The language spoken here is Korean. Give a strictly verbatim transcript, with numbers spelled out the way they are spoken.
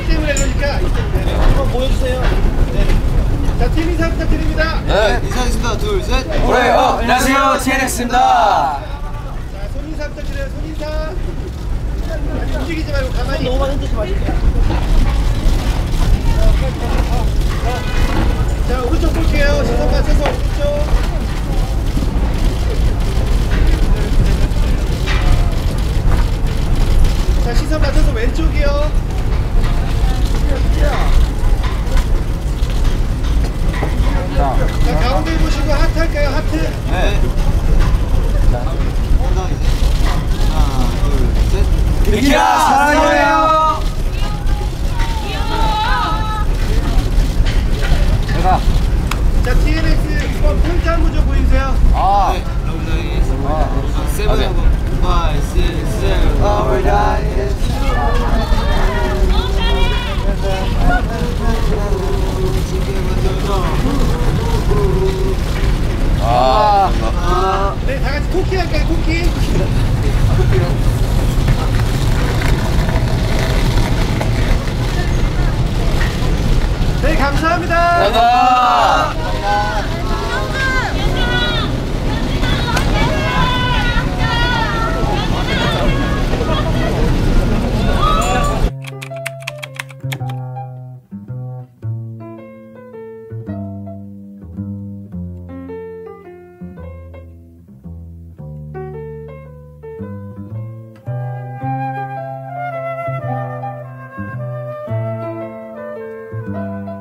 때문에 그러니까 이 때문에. 한번 보여주세요. 네. 자, 팀 인사 부탁드립니다. 네, 인사하겠습니다. 둘, 셋. 그래, 어, 안녕하세요, 티엔엑스입니다. 자, 손 인사 부탁드려요. 손 인사. 아니, 움직이지 말고 가만히. 너무 많이 흔들지 마시고. 자, 오른쪽 볼게요. 시선 맞춰서 오른쪽. 자, 시선 맞춰서 왼쪽이요. 자, 가운데 보시고 하트 할까요? 하트. 네. 자, 하나, 둘, 셋. 미키야, 사랑해요. 내가. 자, 티엔엑스 이번 평가 한번 좀 보여주세요. 아. 네, 러브다이스. 아, 세븐하고 파이, 식스, 세븐. 러브다이스. 아. 네, 다 같이 토끼 할까요? 토끼. 네, 감사합니다. 감사합니다. Thank you.